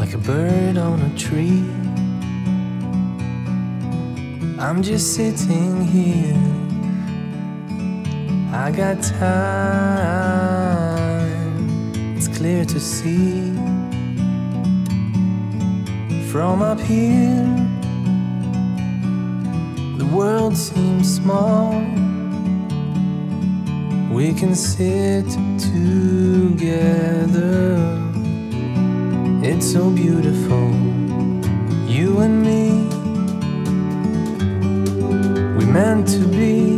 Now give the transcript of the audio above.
like a bird on a tree. I'm just sitting here, I got time, it's clear to see. From up here, the world seems small. We can sit together, it's so beautiful, you and me. We meant to be